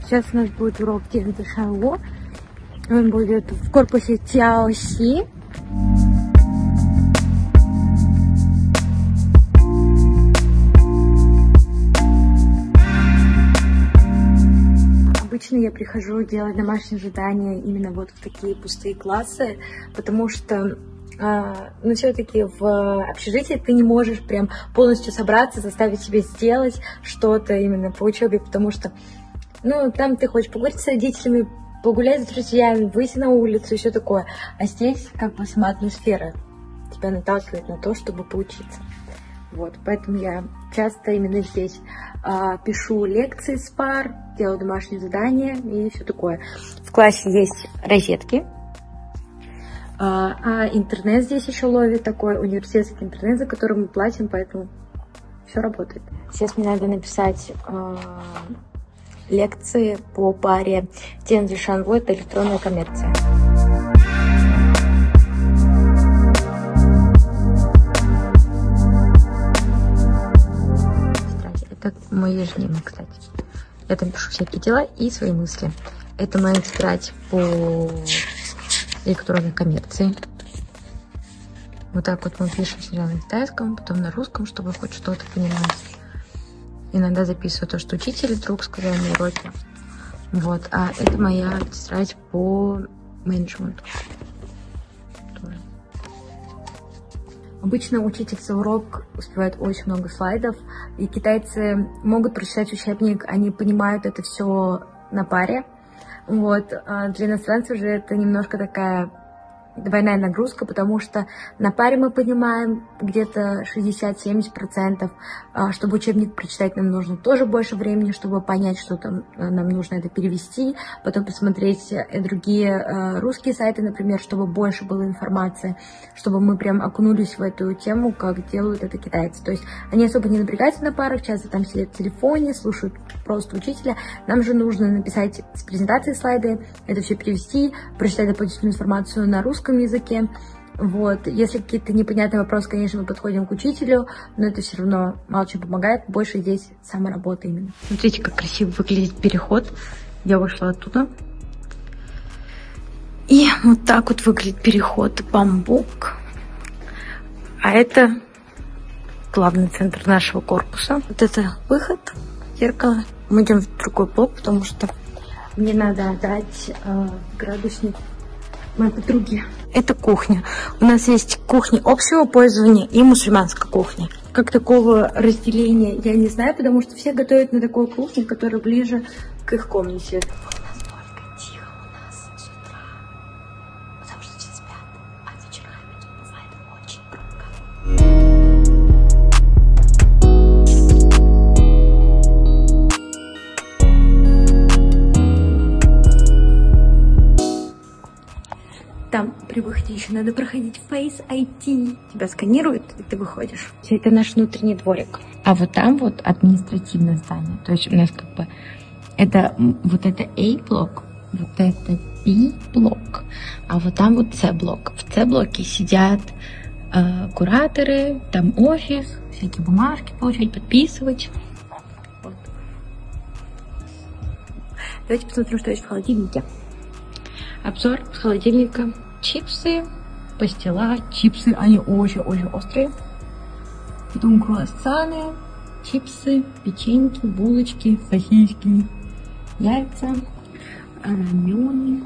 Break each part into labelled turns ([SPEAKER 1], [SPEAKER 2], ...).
[SPEAKER 1] Сейчас у нас будет урок Тян Зишанло. Он будет в корпусе Тяоси. Обычно я прихожу делать домашние задания именно вот в такие пустые классы, потому что но все-таки в общежитии ты не можешь прям полностью собраться, заставить себя сделать что-то именно по учебе, потому что, ну, там ты хочешь поговорить с родителями, погулять с друзьями, выйти на улицу и все такое. А здесь как бы сама атмосфера тебя наталкивает на то, чтобы поучиться. Вот, поэтому я часто именно здесь пишу лекции с пар, делаю домашние задания и все такое. В классе есть розетки. А интернет здесь еще ловит, такой университетский интернет, за который мы платим, поэтому все работает. Сейчас мне надо написать лекции по паре Тян Зишанло, это электронная коммерция. Это мой ежедневник, кстати. Я там пишу всякие дела и свои мысли. Это моя тетрадь по электронной коммерции. Вот так вот мы пишем сначала на китайском, потом на русском, чтобы хоть что-то понимать. Иногда записываю то, что учитель вдруг сказал на уроке. Вот. А это моя тетрадь по менеджменту. Обычно учитель за урок успевает очень много слайдов, и китайцы могут прочитать учебник, они понимают это все на паре. Вот. А для иностранцев же это немножко такая двойная нагрузка, потому что на паре мы понимаем где-то 60-70%. Чтобы учебник прочитать, нам нужно тоже больше времени, чтобы понять, что там нам нужно это перевести, потом посмотреть другие русские сайты, например, чтобы больше было информации, чтобы мы прям окунулись в эту тему, как делают это китайцы. То есть они особо не напрягаются на парах, часто там сидят в телефоне, слушают просто учителя. Нам же нужно написать с презентацией слайды, это все перевести, прочитать дополнительную информацию на русском языке. Вот. Если какие-то непонятные вопросы, конечно, мы подходим к учителю, но это все равно мало чем помогает. Больше здесь сама работа именно. Смотрите, как красиво выглядит переход. Я вышла оттуда. И вот так вот выглядит переход Бамбук. А это главный центр нашего корпуса. Вот это выход, зеркало. Мы идем в другой блок, потому что мне надо отдать градусник моей подруги. Это кухня. У нас есть кухня общего пользования и мусульманская кухня. Как такого разделения я не знаю, потому что все готовят на такой кухне, которая ближе к их комнате. Настолько тихо у нас с утра, потому что все спят, а вечерами тут бывает очень громко. Там при выходе еще надо проходить Face ID. Тебя сканируют, и ты выходишь. Это наш внутренний дворик. А вот там вот административное здание. То есть у нас как бы это вот это A-блок, вот это B-блок, а вот там вот C-блок. В C-блоке сидят кураторы, там офис, всякие бумажки получать, подписывать. Вот. Давайте посмотрим, что есть в холодильнике. Обзор с холодильника. Чипсы, пастила, чипсы, они очень-очень острые. Потом круассаны, чипсы, печеньки, булочки, сосиски, яйца, рамены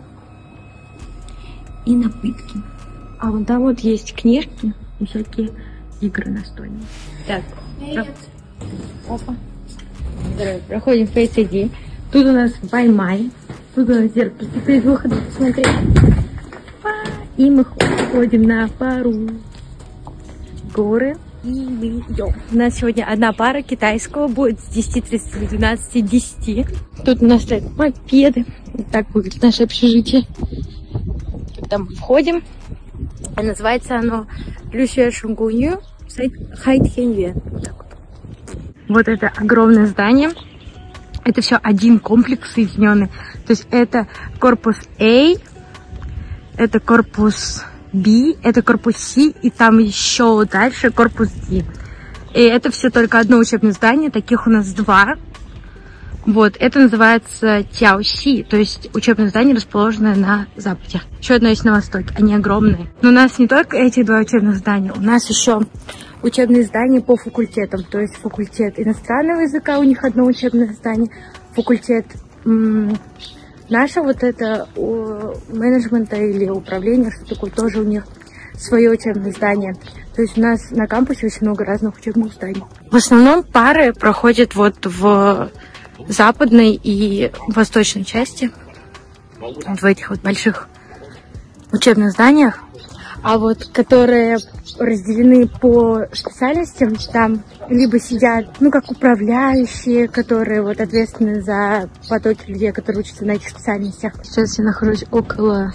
[SPEAKER 1] и напитки. А вон там вот есть книжки и всякие игры настольные. Так, опа. Проходим Face ID. Тут у нас Ваймай. Тут у нас зеркало. Тут есть выходы, посмотри. И мы ходим на пару горы. И мы идем. У нас сегодня одна пара китайского будет с 10:30 до 12:10. Тут у нас стоят мопеды. Вот так выглядит наше общежитие. Когда мы входим, называется оно Люсюэ Шунгунью Хайтхенюэ. Вот так вот. Вот это огромное здание. Это все один комплекс соединенный. То есть это корпус A, это корпус B, это корпус C, и там еще дальше корпус D. И это все только одно учебное здание, таких у нас два. Вот, это называется Тяоси, то есть учебное здание, расположенное на западе. Еще одно есть на востоке, они огромные. Но у нас не только эти два учебных здания, у нас еще учебные здания по факультетам. То есть факультет иностранного языка, у них одно учебное здание, факультет наше вот это менеджмента или управления, что такое, тоже у них свое учебное здание. То есть у нас на кампусе очень много разных учебных зданий. В основном пары проходят вот в западной и восточной части, в этих вот больших учебных зданиях. А вот которые разделены по специальностям, там либо сидят, ну, как управляющие, которые вот ответственны за потоки людей, которые учатся на этих специальностях. Сейчас я нахожусь около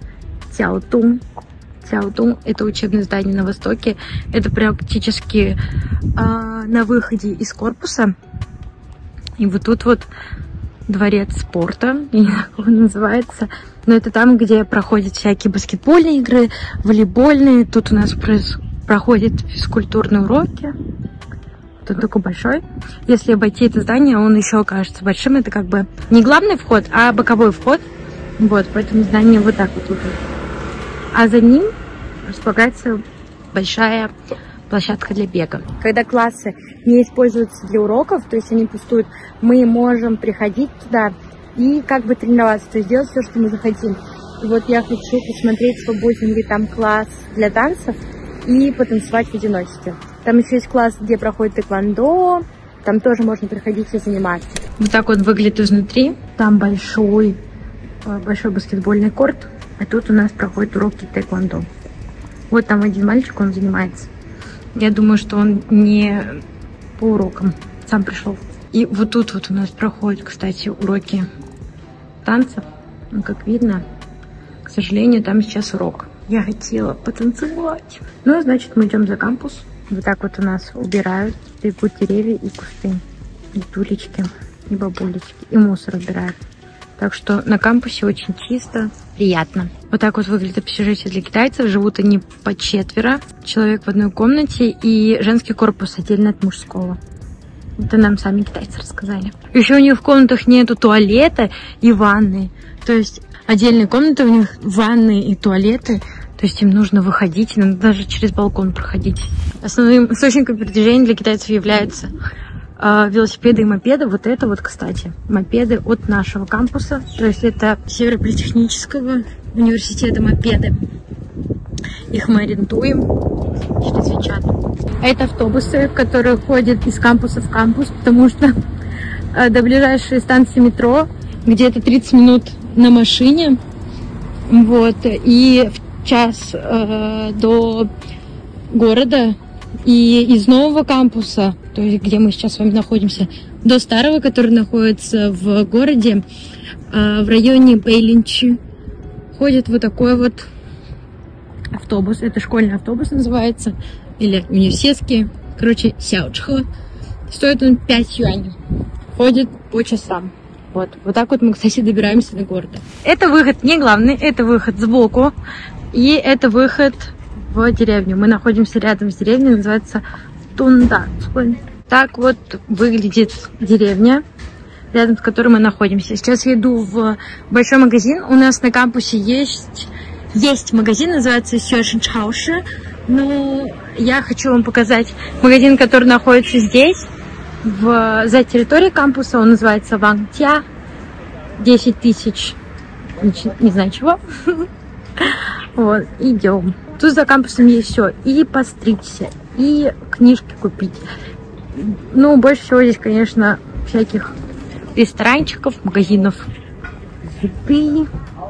[SPEAKER 1] Цяотун. Цяотун — это учебное здание на востоке. Это практически на выходе из корпуса. И вот тут вот дворец спорта, я не знаю, как он называется. Но это там, где проходят всякие баскетбольные игры, волейбольные. Тут у нас проходят физкультурные уроки. Тут такой большой. Если обойти это здание, он еще окажется большим. Это как бы не главный вход, а боковой вход. Вот, поэтому здание вот так вот выглядит. А за ним располагается большая площадка для бега. Когда классы не используются для уроков, то есть они пустуют, мы можем приходить туда и как бы тренироваться, то есть делать все, что мы захотим. И вот я хочу посмотреть, свободен ли там класс для танцев и потанцевать в одиночестве. Там еще есть класс, где проходит тэквондо, там тоже можно приходить и заниматься. Вот так вот выглядит изнутри. Там большой баскетбольный корт, а тут у нас проходят уроки тэквондо. Вот там один мальчик, он занимается. Я думаю, что он не по урокам сам пришел. И вот тут вот у нас проходят, кстати, уроки танцев. Ну, как видно, к сожалению, там сейчас урок. Я хотела потанцевать. Ну, значит, мы идем за кампус. Вот так вот у нас убирают, бегут деревья и кусты, и тулечки, и бабулечки, и мусор убирают. Так что на кампусе очень чисто, приятно. Вот так вот выглядит общежитие для китайцев. Живут они по 4 человек в одной комнате, и женский корпус отдельно от мужского. Это нам сами китайцы рассказали. Еще у них в комнатах нету туалета и ванны. То есть отдельные комнаты у них, ванны и туалеты. То есть им нужно выходить, надо даже через балкон проходить. Основным источником передвижения для китайцев являются велосипеды и мопеды. Вот это вот, кстати, мопеды от нашего кампуса. То есть это Северо-Политехнического университета мопеды. Их мы арендуем через WeChat. А это автобусы, которые ходят из кампуса в кампус, потому что до ближайшей станции метро где-то 30 минут на машине. Вот. И в час до города. И из нового кампуса, то есть где мы сейчас с вами находимся, до старого, который находится в городе, в районе Бэйлинчи, ходит вот такой вот автобус. Это школьный автобус называется, или университетский. Короче, сяочхо. Стоит он 5 юаней. Ходит по часам. Вот так вот мы, кстати, добираемся до города. Это выход не главный, это выход сбоку. И это выход в деревню. Мы находимся рядом с деревней, называется Тунда. Так вот выглядит деревня, рядом с которой мы находимся. Сейчас я иду в большой магазин. У нас на кампусе есть магазин, называется Сюэшинчауши. Но я хочу вам показать магазин, который находится здесь, за территорией кампуса. Он называется Вангтя. 10 тысяч, не знаю чего. Вот, идем. Тут за кампусом есть все. И постричься, и книжки купить. Ну, больше всего здесь, конечно, всяких ресторанчиков, магазинов еды.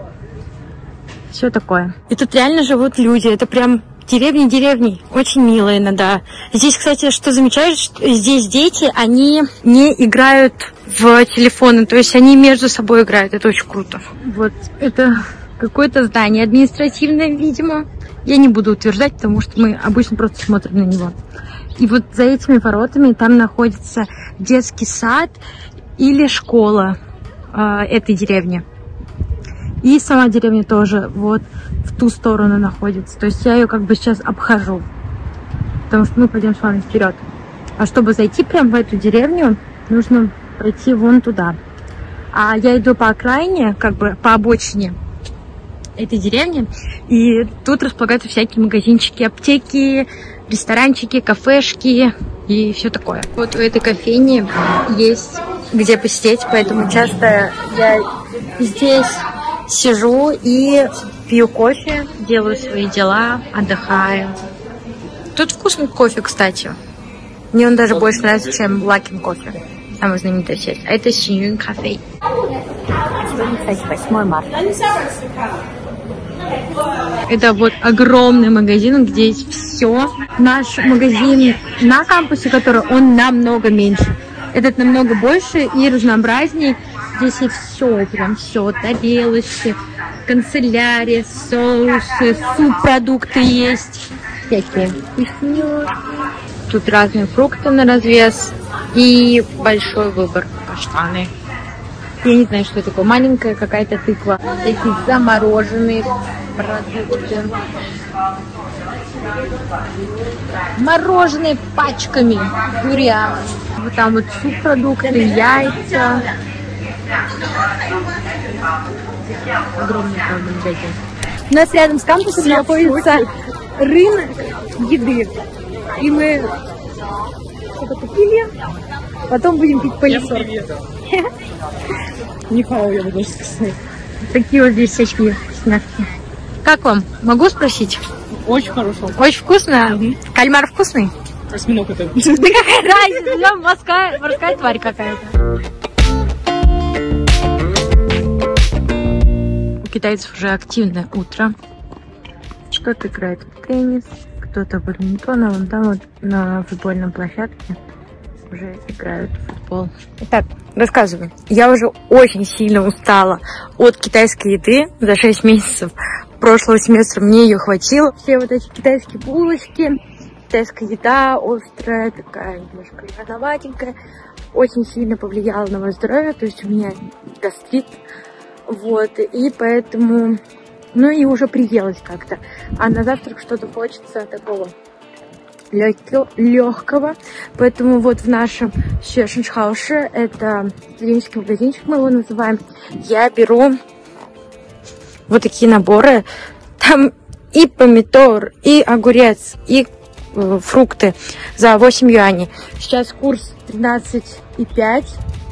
[SPEAKER 1] Все такое. И тут реально живут люди. Это прям деревни. Очень милые иногда. Здесь, кстати, что замечаешь, что здесь дети, они не играют в телефоны. То есть они между собой играют. Это очень круто. Вот, это какое-то здание административное, видимо. Я не буду утверждать, потому что мы обычно просто смотрим на него. И вот за этими воротами там находится детский сад или школа этой деревни. И сама деревня тоже вот в ту сторону находится. То есть я ее как бы сейчас обхожу. Потому что мы пойдем с вами вперед. А чтобы зайти прямо в эту деревню, нужно пойти вон туда. А я иду по окраине, как бы по обочине этой деревни, и тут располагаются всякие магазинчики, аптеки, ресторанчики, кафешки и все такое. Вот у этой кофейни есть где посидеть, поэтому часто я здесь сижу и пью кофе, делаю свои дела, отдыхаю. Тут вкусный кофе, кстати. Мне он даже больше нравится, чем Luckin Coffee. Самая знаменитая сеть. А это Синьюн Кафе. Сегодня, кстати, 8 марта. Это вот огромный магазин, где есть все. Наш магазин на кампусе, который он намного меньше. Этот намного больше и разнообразней. Здесь есть все, прям все. Тарелочки, канцелярия, соусы, субпродукты есть. Всякие вкусняшки. Тут разные фрукты на развес и большой выбор. Каштаны. Я не знаю, что такое. Маленькая какая-то тыква. Такие замороженные продукты. Мороженые пачками. Дуриан. Вот там вот субпродукты, яйца. Огромный, правда, магазин. У нас рядом с кампусом находится рынок еды. И мы что-то купили. Потом будем пить пылесос. Нихао, я бы даже сказала. Такие вот здесь всякие вкусняшки. Как вам? Могу спросить?
[SPEAKER 2] Очень хорошо.
[SPEAKER 1] Очень вкусно? Кальмар вкусный?
[SPEAKER 2] Осьминог это.
[SPEAKER 1] Да какая разница? Морская тварь какая-то. У китайцев уже активное утро. Кто-то играет в теннис, кто-то в бадминтон, а вон там вот на футбольной площадке уже играют в футбол. Итак, рассказываю. Я уже очень сильно устала от китайской еды за 6 месяцев прошлого семестра. Мне ее хватило. Все вот эти китайские булочки, китайская еда острая, такая немножко жирноватенькая, очень сильно повлияла на мое здоровье. То есть у меня гастрит. Вот. И поэтому... Ну и уже приелась как-то. А на завтрак что-то хочется такого легкого. Поэтому вот в нашем Шешеншхауше, это студенческий магазинчик, мы его называем, я беру вот такие наборы. Там и помидор, и огурец, и фрукты за 8 юаней. Сейчас курс 13,5.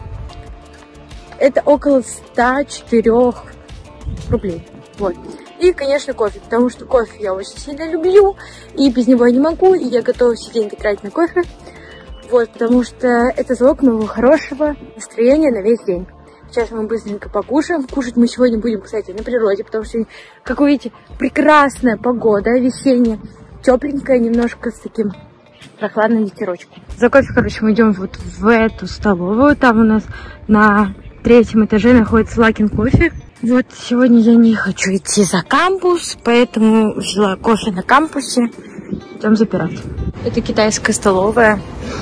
[SPEAKER 1] Это около 104 рублей. Вот. И, конечно, кофе, потому что кофе я очень сильно люблю, и без него я не могу, и я готова все деньги тратить на кофе. Вот, потому что это залог моего хорошего настроения на весь день. Сейчас мы быстренько покушаем. Кушать мы сегодня будем, кстати, на природе, потому что, как вы видите, прекрасная погода, весенняя, тепленькая, немножко с таким прохладным ветерочком. За кофе, короче, мы идем вот в эту столовую. Там у нас на 3-м этаже находится Luckin Coffee. Вот сегодня я не хочу идти за кампус, поэтому взяла кофе на кампусе. Идем запирать. Это китайская столовая.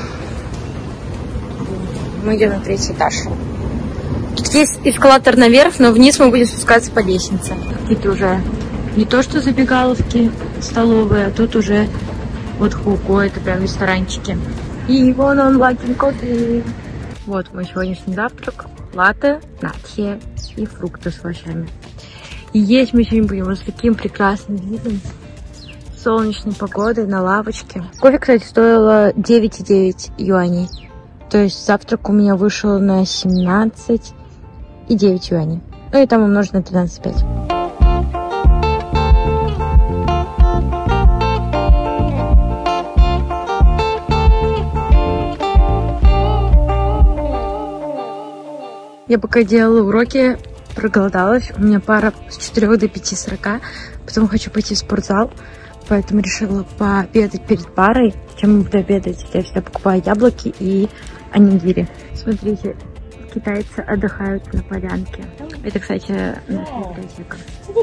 [SPEAKER 1] Мы идем на 3-й этаж. Тут есть эскалатор наверх, но вниз мы будем спускаться по лестнице. Какие-то уже не то что забегаловки столовые, а тут уже вот Хуко, это прям ресторанчики. И вон он, Luckin Coffee. Вот мой сегодняшний завтрак. Латте, натье и фрукты с овощами. И есть мы сегодня будем вот с таким прекрасным видом, солнечной погодой, на лавочке. Кофе, кстати, стоило 9,9 юаней. То есть завтрак у меня вышел на 17,9 юаней. Ну и там умножить на 13,5. Я пока делала уроки, проголодалась. У меня пара с 4 до 5:40. Потом хочу пойти в спортзал. Поэтому решила пообедать перед парой. Чем я буду обедать? Я всегда покупаю яблоки и онигири. Смотрите, китайцы отдыхают на полянке. Это, кстати, наша библиотека.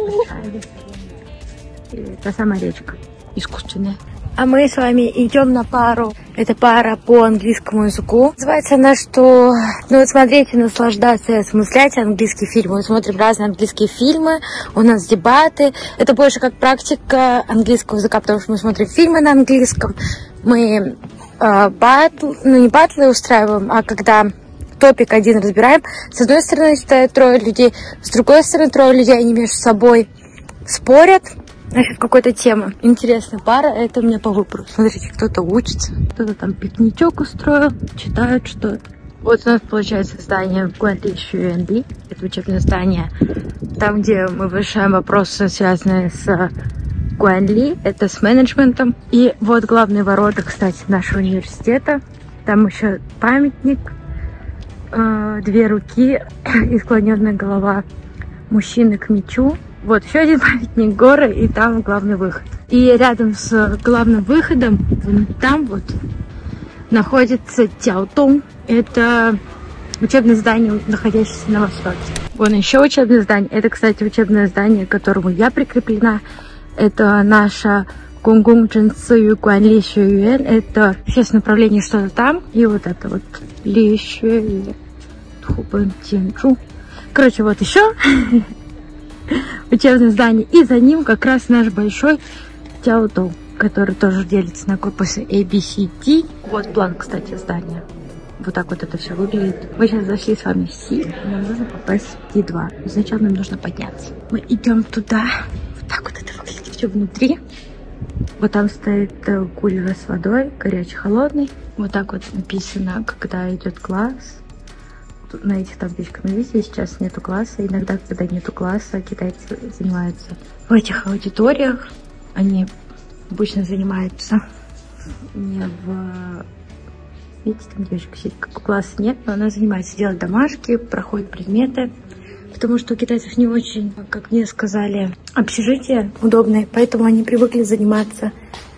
[SPEAKER 1] Это сама речка. Искусственная. А мы с вами идем на пару. Это пара по английскому языку. Называется она, что смотреть и наслаждаться, и осмыслять английские фильмы. Мы смотрим разные английские фильмы, у нас дебаты. Это больше как практика английского языка, потому что мы смотрим фильмы на английском. Мы не батлы устраиваем, а когда топик один разбираем. С одной стороны стоят трое людей, с другой стороны трое людей, они между собой спорят насчет какой-то темы. Интересная пара, это у меня по выбору. Смотрите, кто-то учится, кто-то там пикничок устроил, читают что-то. Вот у нас получается здание Guanli Xuanli. Это учебное здание, там, где мы решаем вопросы, связанные с Guanli, это с менеджментом. И вот главные ворота, кстати, нашего университета. Там еще памятник, две руки и склоненная голова мужчины к мечу. Вот еще один памятник, горы, и там главный выход. И рядом с главным выходом, там вот, находится Тяотong. Это учебное здание, находящееся на востоке. Вон еще учебное здание. Это, кстати, учебное здание, к которому я прикреплена. Это наша Гунгун Чэнцю Guanli Xueyuan. Это общественное направление что-то там. И вот это вот Ли Xueyuan Тхубэн Тянчжу. Короче, вот еще учебное здание. И за ним как раз наш большой Тяотong, который тоже делится на корпусы A, B, C, D. Вот план, кстати, здания. Вот так вот это все выглядит. Мы сейчас зашли с вами в C, нам нужно попасть в D2. Сначала нам нужно подняться. Мы идем туда. Вот так вот это выглядит все внутри. Вот там стоит кулер с водой, горячий, холодный. Вот так вот написано, когда идет класс. Тут на этих табличках, но видите, сейчас нету класса. Иногда, когда нету класса, китайцы занимаются в этих аудиториях. Они обычно занимаются не в... Видите, там девочка сидит, как класса нет, но она занимается, делает домашки, проходит предметы. Потому что у китайцев не очень, как мне сказали, общежитие удобное, поэтому они привыкли заниматься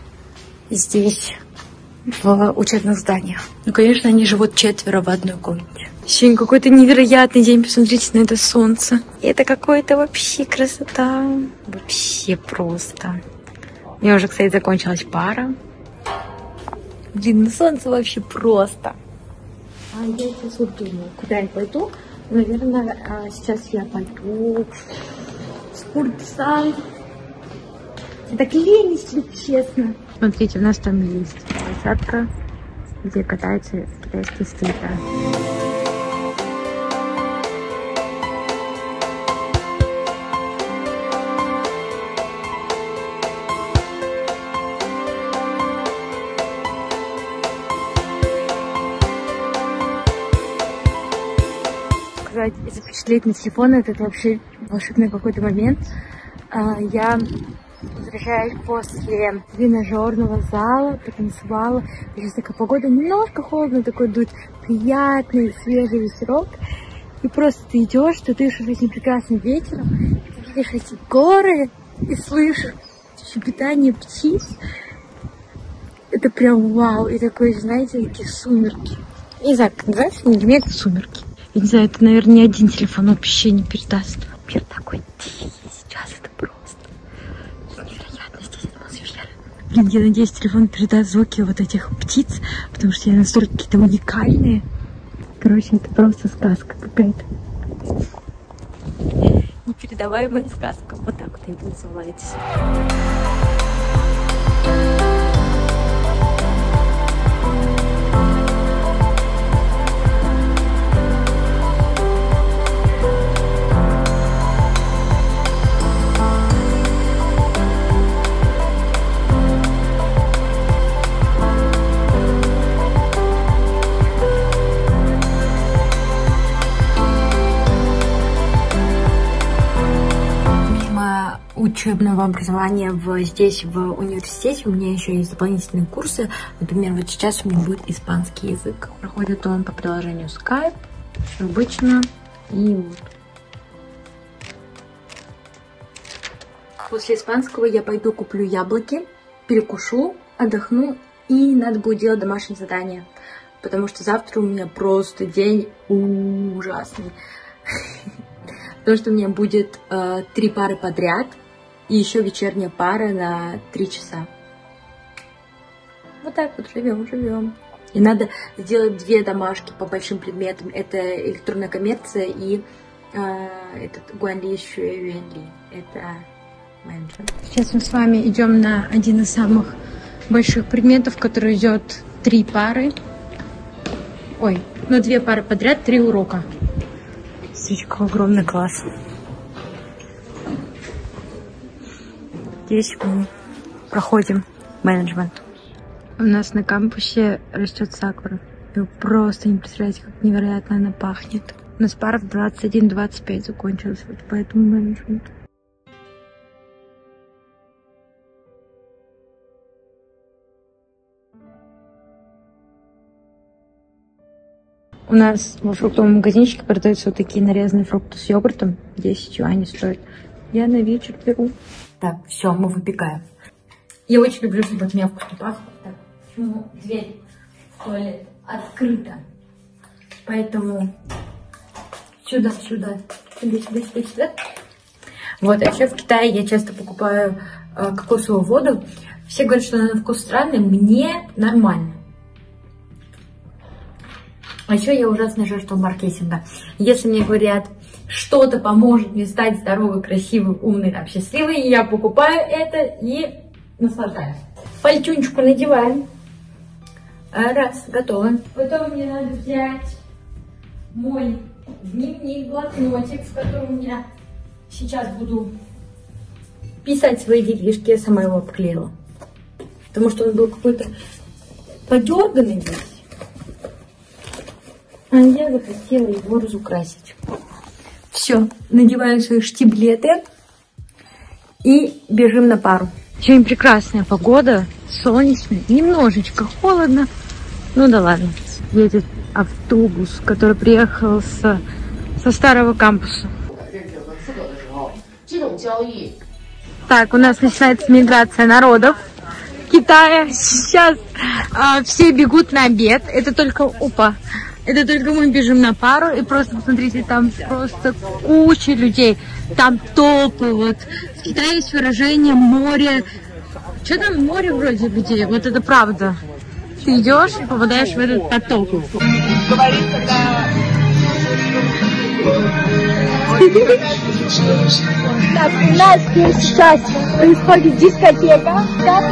[SPEAKER 1] здесь, в учебных зданиях. Ну, конечно, они живут четверо в одной комнате. Сегодня какой-то невероятный день, посмотрите на это солнце. И это какое-то вообще красота. Вообще просто. У меня уже, кстати, закончилась пара. Блин, ну солнце вообще просто. А я сейчас вот думаю, куда я пойду. Наверное, сейчас я пойду в спортзал. Так лень, если честно. Смотрите, у нас там есть площадка, где катаются китайские скейтеры. Запечатлеть на телефон, это вообще волшебный какой-то момент. Я возвращаюсь после тренажерного зала, потанцевала. Сейчас такая погода, немножко холодно, такой дует приятный свежий ветерок. И просто ты идешь, ты дышишь этим прекрасным ветером, ты видишь эти горы и слышишь щебетание птиц. Это прям вау. И такой, знаете, такие сумерки. Не знаю, как называется, но для меня это сумерки. Я не знаю, это, наверное, ни один телефон вообще не передаст. Мир такой тихий сейчас, это просто невероятно здесь атмосфера. Блин, я надеюсь, телефон передаст звуки вот этих птиц, потому что они настолько какие-то уникальные. Короче, это просто сказка какая-то. Непередаваемая сказка. Вот так вот это называется. Учебного образования здесь, в университете, у меня еще есть дополнительные курсы. Например, вот сейчас у меня будет испанский язык. Проходит он по приложению Skype, обычно. И вот. После испанского я пойду куплю яблоки, перекушу, отдохну, и надо будет делать домашнее задание. Потому что завтра у меня просто день ужасный. Потому что у меня будет 3 пары подряд. И еще вечерняя пара на 3 часа. Вот так вот живем. И надо сделать 2 домашки по большим предметам. Это электронная коммерция и этот Guanli Xueyuan. Это менеджмент. Сейчас мы с вами идем на один из самых больших предметов, который идет 3 пары. Ой, ну 2 пары подряд, 3 урока. Смотрите, какой огромный класс. Здесь мы проходим менеджмент. У нас на кампусе растет сакура. Вы просто не представляете, как невероятно она пахнет. У нас пара в 21-25 закончилась, вот поэтому менеджмент. У нас во фруктовом магазинчике продаются вот такие нарезанные фрукты с йогуртом. 10 юаней стоят. Я на вечер беру. Так, все, мы выпекаем. Я очень люблю, чтобы от меня вкусно пахло. Так, почему дверь в туалет открыта? Поэтому сюда. Вот, а еще в Китае я часто покупаю кокосовую воду. Все говорят, что она на вкус странный. Мне нормально. А еще я ужасно жертва маркетинга. Если мне говорят, что-то поможет мне стать здоровой, красивой, умной, там, счастливой, я покупаю это и наслаждаюсь. Пальтюнчику надеваем. Раз, готово. Потом мне надо взять мой дневник, блокнотик, в котором я сейчас буду писать свои делишки. Я сама его обклеила. Потому что он был какой-то подерганный здесь. А я захотела его разукрасить. Все, надеваем свои штиблеты и бежим на пару. Сегодня прекрасная погода, солнечная, немножечко холодно. Ну да ладно. Едет автобус, который приехал со старого кампуса. Так, у нас начинается миграция народов Китая. Сейчас все бегут на обед. Это только, это только мы бежим на пару, и просто посмотрите, там просто куча людей, там толпы, вот. В Китае есть выражение море, что там море вроде где, вот это правда. Ты идешь и попадаешь в этот поток. Говорит, когда... Так, у нас здесь сейчас происходит дискотека.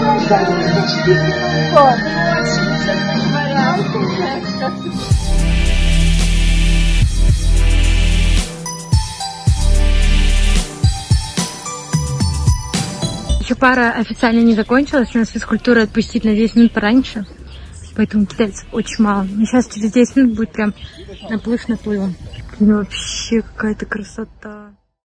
[SPEAKER 1] Еще пара официально не закончилась, у нас физкультура отпустить на 10 минут пораньше, поэтому китайцев очень мало. И сейчас через 10 минут будет прям наплыв наплывом. Вообще какая-то красота.